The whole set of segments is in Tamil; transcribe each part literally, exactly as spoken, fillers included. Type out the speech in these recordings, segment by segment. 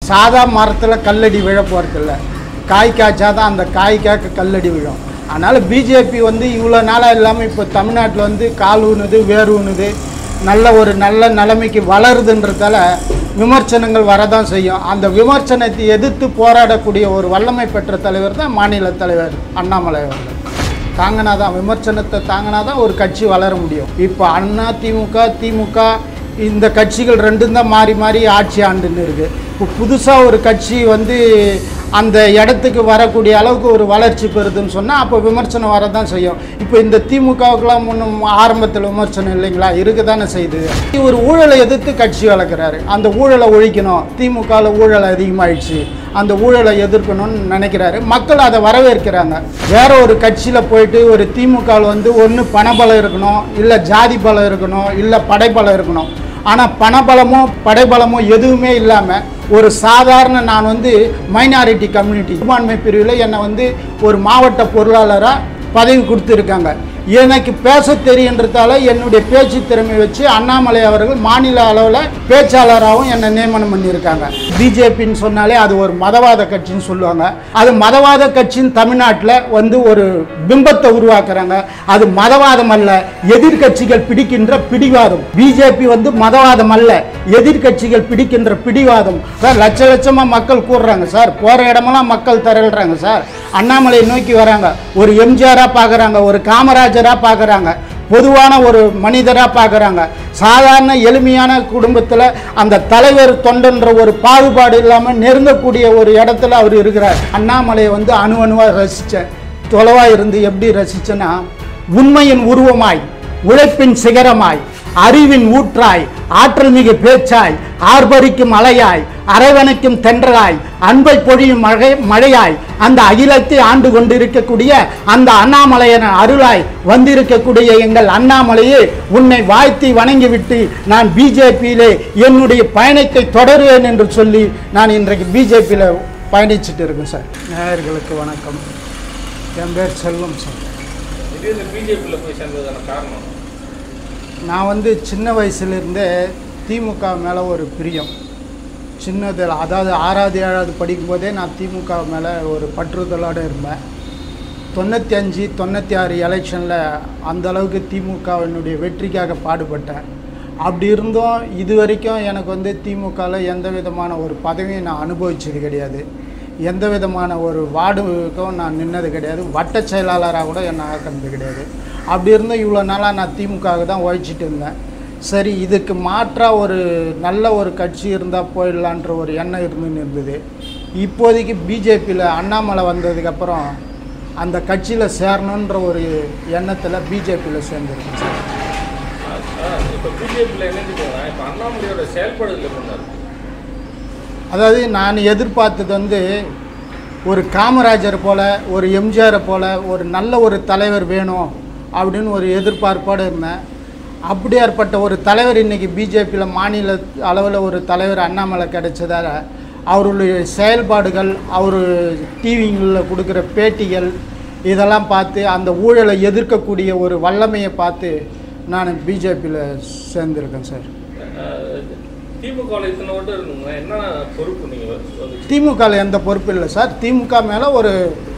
சாதா மரத்தில் கல்லடி விழ போகிறதில்ல, காய் காய்ச்சா தான் அந்த காய் காய்க்க கல்லடி விழும். அதனால் பிஜேபி வந்து இவ்வளோ நாளாக இல்லாமல் இப்போ தமிழ்நாட்டில் வந்து கால் ஊனுது, வேர் ஊனுது, நல்ல ஒரு நல்ல நிலைமைக்கு வளருதுன்றதால விமர்சனங்கள் வரதான் செய்யும். அந்த விமர்சனத்தை எதிர்த்து போராடக்கூடிய ஒரு வல்லமை பெற்ற தலைவர் தான் மாநில தலைவர் அண்ணாமலை அவர்கள். தாங்கினா தான் விமர்சனத்தை தாங்கினா தான் ஒரு கட்சி வளர முடியும். இப்போ அண்ணா திமுக திமுக இந்த கட்சிகள் ரெண்டும் தான் மாறி மாறி ஆட்சி ஆண்டுன்னு இருக்குது. இப்போ புதுசாக ஒரு கட்சி வந்து அந்த இடத்துக்கு வரக்கூடிய அளவுக்கு ஒரு வளர்ச்சி பெறுதுன்னு சொன்னால் அப்போ விமர்சனம் வரதான் செய்யும். இப்போ இந்த திமுகவுக்கெல்லாம் முன்னும் ஆரம்பத்தில் விமர்சனம் இல்லைங்களா, இருக்க தானே செய்யுது. ஒரு ஊழலை எதிர்த்து கட்சி வளர்க்குறாரு, அந்த ஊழலை ஒழிக்கணும், திமுகவில் ஊழல் அதிகமாகிடுச்சு, அந்த ஊழலை எதிர்க்கணும்னு நினைக்கிறாரு. மக்கள் அதை வரவேற்கிறாங்க. வேற ஒரு கட்சியில் போயிட்டு ஒரு திமுகவில் வந்து ஒன்று பணபலம் இருக்கணும், இல்லை ஜாதி பலம் இருக்கணும், இல்லை படைபலம் இருக்கணும். ஆனால் பணபலமோ படைபலமோ எதுவுமே இல்லாமல் ஒரு சாதாரண நான் வந்து மைனாரிட்டி கம்யூனிட்டி சிறுபான்மை பிரிவில் என்னை வந்து ஒரு மாவட்ட பொருளாளராக பதவி கொடுத்துருக்காங்க. எனக்கு பேச தெரியுன்றதால என்னுடைய பேச்சு திறமை வச்சு அண்ணாமலை அவர்கள் மாநில அளவில் பேச்சாளராகவும் என்னை நியமனம் பண்ணியிருக்காங்க. பிஜேபின்னு சொன்னாலே அது ஒரு மதவாத கட்சின்னு சொல்லுவாங்க. அது மதவாத கட்சின்னு தமிழ்நாட்டில் வந்து ஒரு பிம்பத்தை உருவாக்குறாங்க. அது மதவாதம் அல்ல, எதிர்கட்சிகள் பிடிக்கின்ற பிடிவாதம். பிஜேபி வந்து மதவாதம் அல்ல, எதிர்கட்சிகள் பிடிக்கின்ற பிடிவாதம். சார் லட்ச லட்சமாக மக்கள் கூடுறாங்க சார், போகிற இடமெல்லாம் மக்கள் திரள்றாங்க சார், அண்ணாமலை நோக்கி வராங்க, ஒரு எம்ஜிஆராக பார்க்குறாங்க, ஒரு காமராஜராக பார்க்குறாங்க, பொதுவான ஒரு மனிதராக பார்க்குறாங்க. சாதாரண எளிமையான குடும்பத்தில் அந்த தலைவர் தொண்டன்ற ஒரு பாகுபாடு இல்லாமல் நெருங்கக்கூடிய ஒரு இடத்துல அவர் இருக்கிறார். அண்ணாமலையை வந்து அணு அணுவாக ரசித்தேன். தொலைவாக இருந்து எப்படி ரசித்தேன்னா, உண்மையின் உருவமாய், உழைப்பின் சிகரமாய், அறிவின் ஊற்றாய், ஆற்றல் மிகு பேச்சாய், ஆர்ப்பரிக்கும் அலையாய், அரவணைக்கும் தென்றலாய், அன்பை பொழியும் மழை மழையாய், அந்த அகிலத்தை ஆண்டு கொண்டிருக்கக்கூடிய அந்த அண்ணாமலையன அருளாய் வந்திருக்கக்கூடிய எங்கள் அண்ணாமலையே, உன்னை வாழ்த்தி வணங்கிவிட்டு நான் பிஜேபியிலே என்னுடைய பயணத்தை தொடருவேன் என்று சொல்லி நான் இன்றைக்கு பிஜேபியில் பயணிச்சுட்டு இருக்கேன் சார். நேயர்களுக்கு வணக்கம். என் பேர் செல்வம் சார். பிஜேபியில் போய் சேர்ந்ததான காரணம்? நான் வந்து சின்ன வயசுலேருந்தே திமுக மேலே ஒரு பிரியம். சின்னதில் அதாவது ஆறாவது ஏழாவது படிக்கும்போதே நான் திமுக மேலே ஒரு பற்றுதலோடு இருந்தேன். தொண்ணூற்றி அஞ்சு தொண்ணூற்றி ஆறு எலெக்ஷனில் அந்தளவுக்கு திமுகவினுடைய வெற்றிக்காக பாடுபட்டேன். அப்படி இருந்தும் இது வரைக்கும் எனக்கு வந்து திமுகவில் எந்த விதமான ஒரு பதவியும் நான் அனுபவிச்சது கிடையாது. எந்த விதமான ஒரு வார்டுக்கும் நான் நின்னது கிடையாது. வட்ட செயலாளராக கூட என்னை ஆக்கினது கிடையாது. அப்படி இருந்தும் இவ்வளோ நாளாக நான் திமுகவுக்கு தான் உழைச்சிட்டு இருந்தேன். சரி, இதுக்கு மாற்றாக ஒரு நல்ல ஒரு கட்சி இருந்தால் போயிடலான்ற ஒரு எண்ணம் இருந்துன்னு இருந்தது. இப்போதைக்கு பிஜேபியில் அண்ணாமலை வந்ததுக்கப்புறம் அந்த கட்சியில் சேரணுன்ற ஒரு எண்ணத்தில் பிஜேபியில் சேர்ந்துருக்கேன் சார். இப்போ பிஜேபியில் என்ன இப்போ அண்ணாமலையோட செயல்பாடுகள் பண்ணார். அதாவது நான் எதிர்பார்த்தது வந்து ஒரு காமராஜர் போல், ஒரு எம்ஜிஆரை போல் ஒரு நல்ல ஒரு தலைவர் வேணும் அப்படின்னு ஒரு எதிர்பார்ப்போடு இருந்தேன். அப்படியாற்பட்ட ஒரு தலைவர் இன்றைக்கி பிஜேபியில் மாநில அளவில் ஒரு தலைவர் அண்ணாமலை கிடைச்சதால் அவருடைய செயல்பாடுகள், அவர் டிவிங்களில் கொடுக்குற பேட்டிகள் இதெல்லாம் பார்த்து அந்த ஊழலை எதிர்க்கக்கூடிய ஒரு வல்லமையை பார்த்து நான் பிஜேபியில் சேர்ந்துருக்கேன் சார். திமுகவில் இத்தனை ஓட்டு இருந்தீங்க, என்ன பொறுப்பு நீங்கள்? திமுகவில் எந்த பொறுப்பு இல்லை சார். திமுக மேலே ஒரு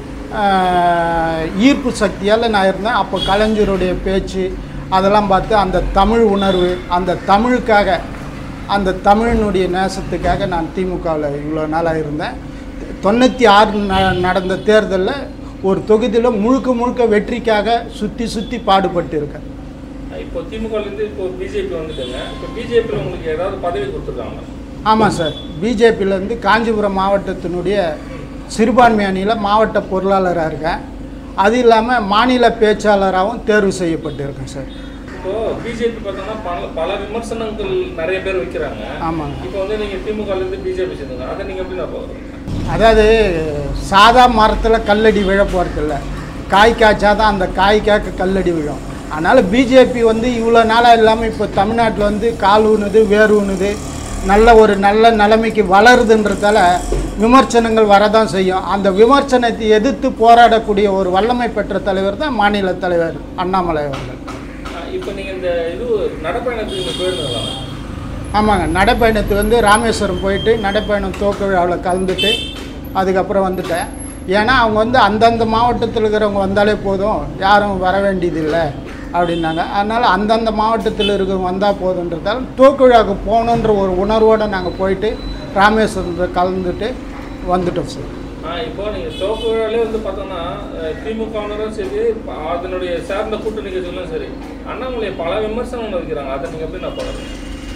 ஈர்ப்பு சக்தியால் நான் இருந்தேன். அப்போ கலைஞருடைய பேச்சு அதெல்லாம் பார்த்து அந்த தமிழ் உணர்வு, அந்த தமிழுக்காக, அந்த தமிழினுடைய நேசத்துக்காக நான் திமுகவில் இவ்வளோ நாளாக இருந்தேன். தொண்ணூற்றி ஆறு ந நடந்த தேர்தலில் ஒரு தொகுதியில் முழுக்க முழுக்க வெற்றிக்காக சுற்றி சுற்றி பாடுபட்டு இருக்கேன். இப்போ திமுகலேருந்து இப்போ பிஜேபி வந்துட்டுங்க. இப்போ பிஜேபியில் உங்களுக்கு ஏதாவது பதவி கொடுத்துருக்காங்க? ஆமாம் சார். பிஜேபியிலேருந்து காஞ்சிபுரம் மாவட்டத்தினுடைய சிறுபான்மை அணியில் மாவட்ட பொருளாளராக இருக்கேன். அது இல்லாமல் மாநில பேச்சாளராகவும் தேர்வு செய்யப்பட்டிருக்கேன் சார். இப்போது பிஜேபி பார்த்தோம்னா பல பல விமர்சனங்கள் நிறைய பேர் வைக்கிறாங்க. ஆமாங்க. இப்போ வந்து நீங்கள் திமுகலேருந்து பிஜேபி சேர்ந்துங்க, அதை நீங்கள் எப்படி நான் போகிறேன்? அதாவது சாதா மரத்தில் கல்லடி விழ போகிறதில்ல, காய் காய்ச்சா தான் அந்த காய் காய்க்க கல்லடி விழும். அதனால் பிஜேபி வந்து இவ்வளோ நாளாக இல்லாமல் இப்போ தமிழ்நாட்டில் வந்து கால் ஊனுது, வேர் ஊனுது, நல்ல ஒரு நல்ல நிலைமைக்கு வளருதுன்றதால விமர்சனங்கள் வரதான் செய்யும். அந்த விமர்சனத்தை எதிர்த்து போராடக்கூடிய ஒரு வல்லமை பெற்ற தலைவர் தான் மாநில தலைவர் அண்ணாமலை அவர்கள். இப்போ நீங்கள் இந்த இது நடைப்பயணத்துக்கு போயிருந்தீங்களா? ஆமாங்க, நடைப்பயணத்துக்கு வந்து ராமேஸ்வரம் போயிட்டு நடைப்பயணம் துவக்க விழாவில் கலந்துட்டு அதுக்கப்புறம் வந்துட்டேன். ஏன்னா அவங்க வந்து அந்தந்த மாவட்டத்தில் இருக்கிறவங்க வந்தாலே போதும், யாரும் வர வேண்டியதில்லை அப்படின்னாங்க. அதனால் அந்தந்த மாவட்டத்தில் இருக்கிறவங்க வந்தால் போதுன்றதால் துவக்க விழாவுக்கு போகணுன்ற ஒரு உணர்வோடு நாங்கள் போயிட்டு ராமேஸ்வரத்தில் கலந்துட்டு வந்துட்டோம் சார். இப்போ நீங்கள் துவக்க விழாலே வந்து பார்த்தோன்னா திமுகவினரும் சரி, அதனுடைய சேர்ந்த கூட்டணி கட்சிகளும் சரி, அண்ணாமலை பல விமர்சனம் வைக்கிறாங்க. அதை நீங்கள் எப்படி நான் பார்க்குறேன்?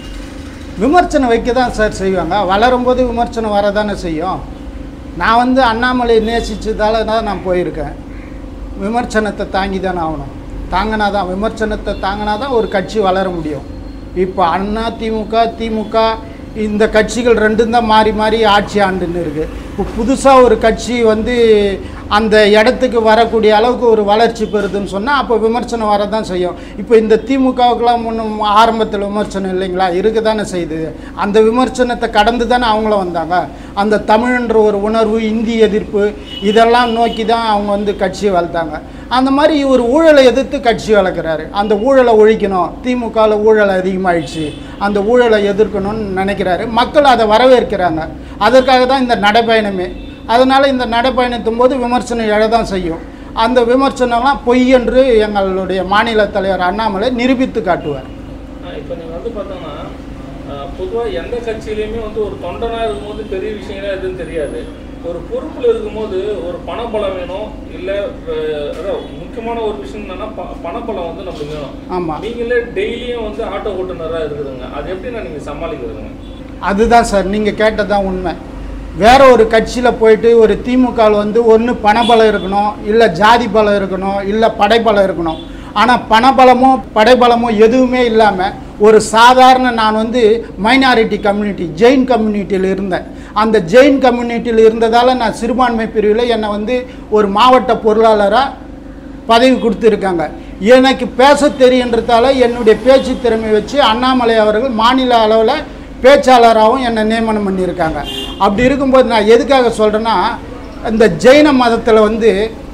விமர்சனம் வைக்க தான் சார் செய்வாங்க. வளரும்போது விமர்சனம் வரதானே செய்யும். நான் வந்து அண்ணாமலை நேசித்ததால தான் நான் போயிருக்கேன். விமர்சனத்தை தாங்கி தானே ஆகணும். தாங்கினா தான் விமர்சனத்தை தாங்கினா தான் ஒரு கட்சி வளர முடியும். இப்போ அண்ணா திமுக திமுக இந்த கட்சிகள் ரெண்டும் தான் மாறி மாறி ஆட்சி ஆண்டுன்னு இருக்குது. இப்போ புதுசாக ஒரு கட்சி வந்து அந்த இடத்துக்கு வரக்கூடிய அளவுக்கு ஒரு வளர்ச்சி பெறுதுன்னு சொன்னால் அப்போ விமர்சனம் வரதான் செய்யும். இப்போ இந்த திமுகவுக்கெல்லாம் முன்னும் ஆரம்பத்தில் விமர்சனம் இல்லைங்களா, இருக்க தானே செய்யுது. அந்த விமர்சனத்தை கடந்து தானே அவங்களும் வந்தாங்க. அந்த தமிழ்ன்ற ஒரு உணர்வு, இந்தி எதிர்ப்பு இதெல்லாம் நோக்கி தான் அவங்க வந்து கட்சியை வளர்த்தாங்க. அந்த மாதிரி ஒரு ஊழலை எதிர்த்து கட்சி வளர்க்குறாரு. அந்த ஊழலை ஒழிக்கணும், திமுகவில் ஊழல் அதிகமாகிடுச்சு, அந்த ஊழலை எதிர்க்கணும்னு நினைக்கிறாரு. மக்கள் அதை வரவேற்கிறாங்க. அதற்காக தான் இந்த நடைப்பயணமே. அதனால் இந்த நடைப்பயணத்தும் போது விமர்சனம் எழதான் செய்யும். அந்த விமர்சனம்லாம் பொய் என்று எங்களுடைய மாநில தலைவர் அண்ணாமலை நிரூபித்து காட்டுவார். இப்போ நீங்கள் வந்து பார்த்தோன்னா பொதுவாக எந்த கட்சியிலையுமே வந்து ஒரு தொண்டனாக இருக்கும்போது பெரிய விஷயங்கள்லாம் எதுவும் தெரியாது. ஒரு பொறுப்பில் இருக்கும்போது ஒரு பணபலம் வேணும், இல்லை அதாவது முக்கியமான ஒரு விஷயம் என்னன்னா ப பணபலம் வந்து நம்மளுக்கு வேணும். ஆமாம், நீங்களே டெய்லியும் வந்து ஆட்டோ ஓட்டுநராக இருக்குதுங்க. அது எப்படின்னா நீங்கள் சமாளிக்கிறதுங்க? அதுதான் சார் நீங்கள் கேட்டதான் உண்மை. வேற ஒரு கட்சியில் போயிட்டு ஒரு திமுகவில் வந்து ஒன்று பணபலம் இருக்கணும், இல்லை ஜாதி பலம் இருக்கணும், இல்லை படைபலம் இருக்கணும். ஆனால் பணபலமோ படைபலமோ எதுவுமே இல்லாமல் ஒரு சாதாரண நான் வந்து மைனாரிட்டி கம்யூனிட்டி ஜெயின் கம்யூனிட்டியில் இருந்தேன். அந்த ஜெயின் கம்யூனிட்டியில் இருந்ததால் நான் சிறுபான்மை பிரிவில் என்னை வந்து ஒரு மாவட்ட பொருளாளராக பதவி கொடுத்துருக்காங்க. எனக்கு பேச தெரியுன்றதால என்னுடைய பேச்சு திறமை வச்சு அண்ணாமலை அவர்கள் மாநில அளவில் பேச்சாளராகவும் என்னை நியமனம் பண்ணியிருக்காங்க. அப்படி இருக்கும்போது நான் எதுக்காக சொல்கிறேன்னா, இந்த ஜெயின மதத்தில் வந்து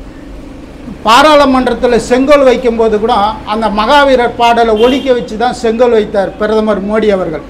பாராளுமன்றத்தில் செங்கோல் வைக்கும்போது கூட அந்த மகாவீரர் பாடலை ஒலிக்க வச்சு தான் செங்கோல் வைத்தார் பிரதமர் மோடி அவர்கள்.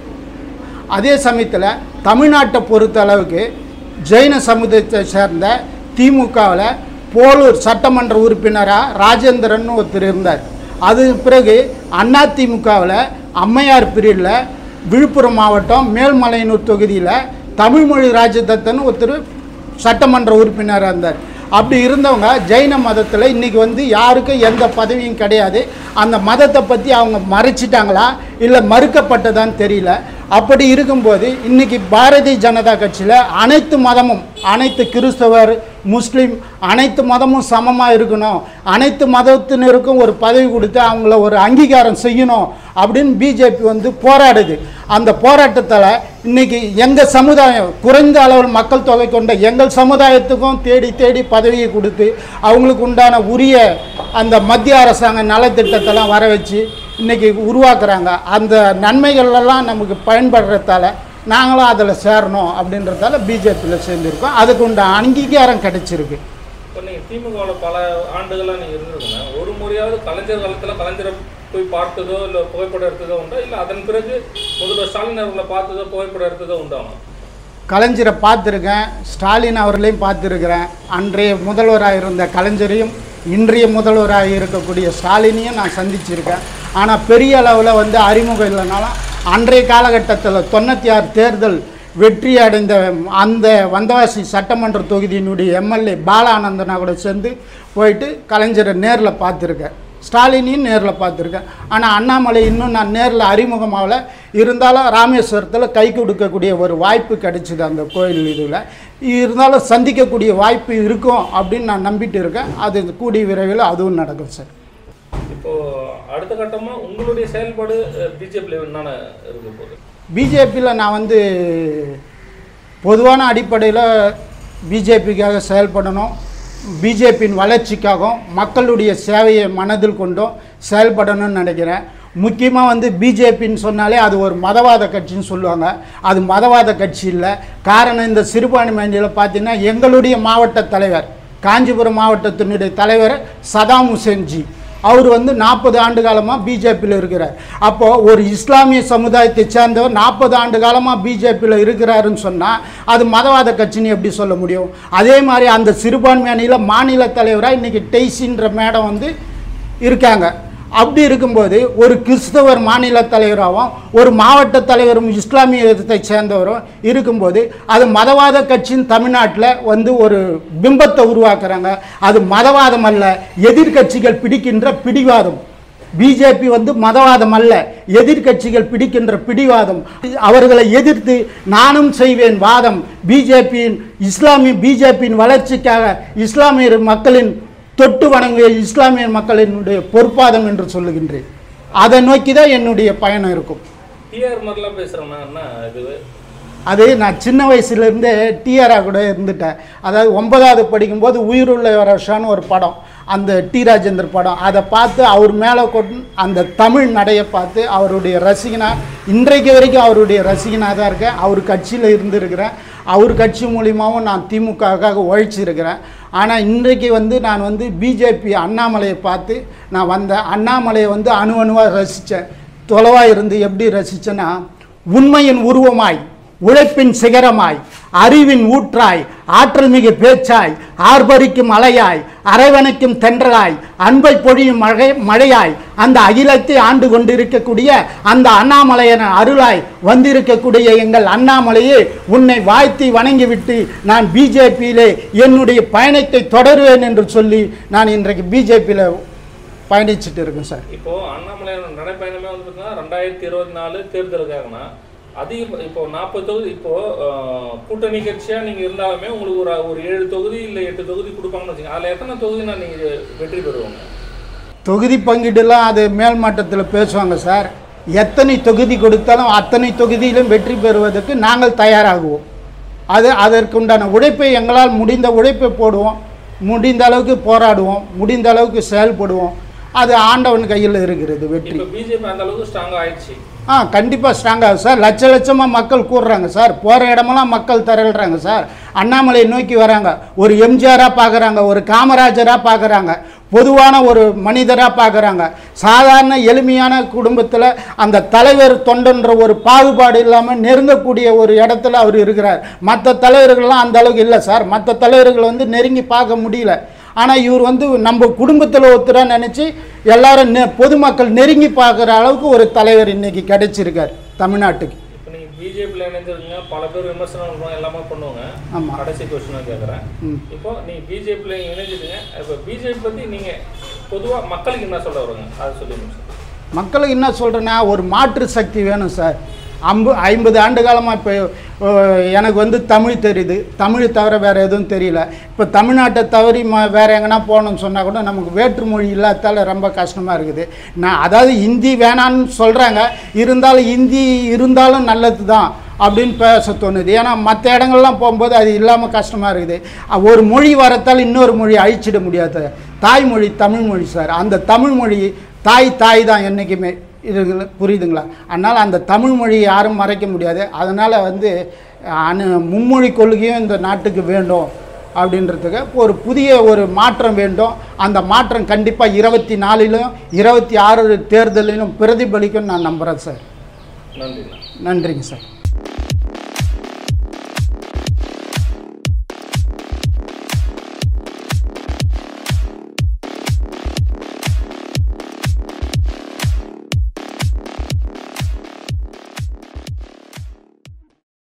அதே சமயத்தில் தமிழ்நாட்டை பொறுத்த அளவுக்கு ஜெயின சமுதாயத்தை சேர்ந்த திமுகவில் போலூர் சட்டமன்ற உறுப்பினராக ராஜேந்திரன் ஒருத்தர் இருந்தார். அது பிறகு அண்ணா திமுகவில் அம்மையார் பிரிவில் விழுப்புரம் மாவட்டம் மேல்மலையனூர் தொகுதியில் தமிழ்மொழி ராஜதத்தன் ஒருத்தர் சட்டமன்ற உறுப்பினராக இருந்தார். அப்படி இருந்தவங்க ஜெயின மதத்தில் இன்றைக்கி வந்து யாருக்கும் எந்த பதவியும் கிடையாது. அந்த மதத்தை பற்றி அவங்க மறைச்சிட்டாங்களா இல்லை மறுக்கப்பட்டதான்னு தெரியல. அப்படி இருக்கும்போது இன்றைக்கி பாரதிய ஜனதா கட்சியில் அனைத்து மதமும், அனைத்து கிறிஸ்தவர் முஸ்லீம் அனைத்து மதமும் சமமாக இருக்கணும், அனைத்து மதத்தினருக்கும் ஒரு பதவி கொடுத்து அவங்கள ஒரு அங்கீகாரம் செய்யணும் அப்படின்னு பிஜேபி வந்து போராடுது. அந்த போராட்டத்தில் இன்றைக்கி எங்கள் சமுதாயம் குறைந்த அளவில் மக்கள் தொகை கொண்ட எங்கள் சமுதாயத்துக்கும் தேடி தேடி பதவியை கொடுத்து அவங்களுக்கு உண்டான உரிய அந்த மத்திய அரசாங்க நலத்திட்டத்தெல்லாம் வர வச்சு இன்றைக்கி உருவாக்குறாங்க. அந்த நன்மைகளெல்லாம் நமக்கு பயன்படுறதால நாங்களும் அதில் சேரணும் அப்படின்றதால பிஜேபியில் சேர்ந்துருக்கோம். அதுக்கு உண்டான அங்கீகாரம் கிடைச்சிருக்கு. இப்போ நீங்கள் திமுகவில் பல ஆண்டுகளாக நீங்கள் இருந்திருக்குங்க. ஒரு முறையாவது கலைஞர் காலத்தில் கலைஞரை போய் பார்த்ததோ இல்லை புகைப்படம் எடுத்ததோ உண்டா, இல்லை அதன் பிறகு முதல்வர் ஸ்டாலின் அவர்களை பார்த்ததோ புகைப்படம் எடுத்ததோ உண்டாமா? கலைஞரை பார்த்துருக்கேன், ஸ்டாலின் அவர்களையும் பார்த்துருக்கிறேன். அன்றைய முதல்வராக இருந்த கலைஞரையும் இன்றைய முதல்வராக இருக்கக்கூடிய ஸ்டாலினையும் நான் சந்திச்சிருக்கேன். ஆனால் பெரிய அளவில் வந்து அறிமுகம் இல்லைனாலும் அன்றைய காலகட்டத்தில் தொண்ணூற்றி ஆறு தேர்தல் வெற்றி அடைந்த அந்த வந்தவாசி சட்டமன்ற தொகுதியினுடைய எம்எல்ஏ பாலானந்தனா கூட சேர்ந்து போயிட்டு கலைஞரை நேரில் பார்த்துருக்கேன், ஸ்டாலினையும் நேரில் பார்த்துருக்கேன். ஆனால் அண்ணாமலை இன்னும் நான் நேரில் அறிமுகமாகல. இருந்தாலும் ராமேஸ்வரத்தில் கை கொடுக்கக்கூடிய ஒரு வாய்ப்பு கிடைச்சிது அந்த கோயில் இதில். இருந்தாலும் சந்திக்கக்கூடிய வாய்ப்பு இருக்கும் அப்படின்னு நான் நம்பிட்டு இருக்கேன். அது கூடிய விரைவில் அதுவும் நடக்கும் சார். இப்போது அடுத்த கட்டமாக உங்களுடைய செயல்பாடு பிஜேபியில் என்னென்ன இருக்க போகுது? பிஜேபியில் நான் வந்து பொதுவான அடிப்படையில் பிஜேபிக்காக செயல்படணும், பிஜேபியின் வளர்ச்சிக்காகவும் மக்களுடைய சேவையை மனதில் கொண்டும் செயல்படணும்னு நினைக்கிறேன். முக்கியமாக வந்து பிஜேபின்னு சொன்னாலே அது ஒரு மதவாத கட்சின்னு சொல்லுவாங்க. அது மதவாத கட்சி இல்லை. காரணம், இந்த சிறுபான்மையில பார்த்தீங்கன்னா எங்களுடைய மாவட்ட தலைவர், காஞ்சிபுரம் மாவட்டத்தினுடைய தலைவர் சதாம் ஹுசேன்ஜி, அவர் வந்து நாற்பது ஆண்டு காலமாக பிஜேபியில் இருக்கிறார். அப்போது ஒரு இஸ்லாமிய சமுதாயத்தை சேர்ந்தவர் நாற்பது ஆண்டு காலமாக பிஜேபியில் இருக்கிறாருன்னு சொன்னால் அது மதவாத கட்சின்னு எப்படி சொல்ல முடியும்? அதே மாதிரி அந்த சிறுபான்மை அணியில் மாநில தலைவராக இன்றைக்கி டெய்ஸின்ற மேடம் வந்து இருக்காங்க. அப்படி இருக்கும்போது ஒரு கிறிஸ்தவர் மாநில தலைவராகவும் ஒரு மாவட்ட தலைவரும் இஸ்லாமியத்தை சேர்ந்தவரும் இருக்கும்போது அது மதவாத கட்சியின் தமிழ்நாட்டில் வந்து ஒரு பிம்பத்தை உருவாக்குறாங்க. அது மதவாதம் அல்ல, எதிர்கட்சிகள் பிடிக்கின்ற பிடிவாதம். பிஜேபி வந்து மதவாதம் அல்ல, எதிர்கட்சிகள் பிடிக்கின்ற பிடிவாதம். அவர்களை எதிர்த்து நானும் செய்வேன் வாதம். பிஜேபியின் இஸ்லாமிய பிஜேபியின் வளர்ச்சிக்காக இஸ்லாமிய மக்களின் தொட்டு வணங்கிய இஸ்லாமிய மக்களினுடைய பொறுப்பாதம் என்று சொல்லுகின்றேன். அதை நோக்கி தான் என்னுடைய பயணம் இருக்கும். அது நான் சின்ன வயசுலேருந்தே டிஆராக கூட இருந்துட்டேன். அதாவது ஒன்பதாவது படிக்கும்போது உயிருள்ள வருஷான்னு ஒரு படம், அந்த டி ராஜேந்தர் படம், அதை பார்த்து அவர் மேலே கொண்டு அந்த தமிழ் நடையை பார்த்து அவருடைய ரசிகனாக இன்றைக்கு வரைக்கும் அவருடைய ரசிகனாக தான் இருக்கேன். அவர் கட்சியில் இருந்துருக்கிறேன். அவர் கட்சி மூலியமாகவும் நான் திமுகவுக்காக உழைச்சிருக்கிறேன். ஆனால் இன்றைக்கு வந்து நான் வந்து பிஜேபி அண்ணாமலையை பார்த்து நான் வந்தேன். அண்ணாமலையை வந்து அணு அணுவாக ரசித்தேன். தொலைவாக இருந்து எப்படி ரசித்தேன்னா, உண்மையின் உருவமாய், உழைப்பின் சிகரமாய், அறிவின் ஊற்றாய், ஆற்றல் மிகு பேச்சாய், ஆர்ப்பரிக்கும் அலையாய், அரவணைக்கும் தென்றலாய், அன்பை பொழியும் மழை மழையாய், அந்த அகிலத்தை ஆண்டு கொண்டிருக்கக்கூடிய அந்த அண்ணாமலையன அருளாய் வந்திருக்கக்கூடிய எங்கள் அண்ணாமலையே, உன்னை வாழ்த்தி வணங்கிவிட்டு நான் பிஜேபியிலே என்னுடைய பயணத்தை தொடருவேன் என்று சொல்லி நான் இன்றைக்கு பிஜேபியில் பயணிச்சுட்டு இருக்கேன் சார். இப்போ அண்ணாமலையோட நடைப்பயணமே வந்து பார்த்தீங்கன்னா ரெண்டாயிரத்தி இருபத்தி நாலு தேர்தலுக்காகனா அதிக இப்போ நாற்பது தொகுதி இப்போ கூட்டணி கட்சியாக நீங்கள் இருந்தாலுமே உங்களுக்கு ஒரு ஒரு ஏழு தொகுதி இல்லை எட்டு தொகுதி கொடுப்பாங்கன்னு வச்சுக்கோங்க. அதில் எத்தனை தொகுதினா நீங்கள் வெற்றி பெறுவாங்க? தொகுதி பங்கீடுலாம் அது மேல் மட்டத்தில் பேசுவாங்க சார். எத்தனை தொகுதி கொடுத்தாலும் அத்தனை தொகுதியிலும் வெற்றி பெறுவதற்கு நாங்கள் தயாராகுவோம். அது அதற்குண்டான உழைப்பை எங்களால் முடிந்த உழைப்பை போடுவோம், முடிந்த அளவுக்கு போராடுவோம், முடிந்த அளவுக்கு செயல்படுவோம். அது ஆண்டவன் கையில் இருக்கிறது வெற்றி. பிஜேபி அந்த அளவுக்கு ஸ்ட்ராங்காக ஆயிடுச்சு. ஆ கண்டிப்பாக ஸ்ட்ராங்காகும் சார். லட்ச லட்சமாக மக்கள் கூடுறாங்க சார். போகிற இடமெல்லாம் மக்கள் திரள்றாங்க சார். அண்ணாமலை நோக்கி வராங்க. ஒரு எம்ஜிஆராக பார்க்குறாங்க, ஒரு காமராஜராக பார்க்குறாங்க, பொதுவான ஒரு மனிதராக பார்க்குறாங்க. சாதாரண எளிமையான குடும்பத்தில் அந்த தலைவர் தொண்டன்ற ஒரு பாகுபாடு இல்லாமல் நெருங்கக்கூடிய ஒரு இடத்துல அவர் இருக்கிறார். மற்ற தலைவர்கள்லாம் அந்த அளவுக்கு இல்லை சார். மற்ற தலைவர்கள் வந்து நெருங்கி பார்க்க முடியல. ஆனால் இவர் வந்து நம்ம குடும்பத்தில் ஒருத்தராக நினச்சி எல்லாரும் நெ பொதுமக்கள் நெருங்கி பார்க்குற அளவுக்கு ஒரு தலைவர் இன்னைக்கு கிடைச்சிருக்கார் தமிழ்நாட்டுக்கு. இப்போ நீங்கள் பிஜேபியில் இணைஞ்சிருக்கீங்க, பல பேர் விமர்சனம் பண்ணுவாங்க, எல்லாமே பண்ணுவாங்க. ஆமாம், கடைசி கொஸ்டினாக கேட்குறேன். இப்போ நீங்கள் பிஜேபியில் இணைஞ்சிருக்கீங்க, இப்போ பிஜேபி பற்றி நீங்கள் பொதுவாக மக்களுக்கு என்ன சொல்ல வருங்க அதை சொல்லுங்க சார். மக்களுக்கு என்ன சொல்கிறேன்னா, ஒரு மாற்று சக்தி வேணும் சார். ஐம்பது ஐம்பது ஆண்டு காலமாக இப்போ எனக்கு வந்து தமிழ் தெரியுது, தமிழ் தவிர வேறு எதுவும் தெரியல. இப்போ தமிழ்நாட்டை தவறி ம வேறு எங்கன்னா போகணுன்னு சொன்னால் கூட நமக்கு வேற்றுமொழி இல்லாதால ரொம்ப கஷ்டமாக இருக்குது. நான் அதாவது ஹிந்தி வேணான்னு சொல்கிறாங்க, இருந்தாலும் ஹிந்தி இருந்தாலும் நல்லது தான் அப்படின்னு பேச தோணுது. ஏன்னா மற்ற இடங்கள்லாம் போகும்போது அது இல்லாமல் கஷ்டமாக இருக்குது. ஒரு மொழி வரத்தால் இன்னொரு மொழி அழிச்சிட முடியாது. தாய்மொழி தமிழ்மொழி சார். அந்த தமிழ்மொழி தாய் தாய் தான் என்றைக்குமே. இது புரியுதுங்களா? அதனால் அந்த தமிழ் மொழியை யாரும் மறைக்க முடியாது. அதனால் வந்து அணு மும்மொழி கொள்கையும் இந்த நாட்டுக்கு வேண்டும் அப்படின்றதுக்கு ஒரு புதிய ஒரு மாற்றம் வேண்டும். அந்த மாற்றம் கண்டிப்பாக இருபத்தி நாலிலும் இருபத்தி ஆறு தேர்தலிலும் பிரதிபலிக்கும் நான் நம்புகிறேன் சார். நன்றி. நன்றிங்க சார்.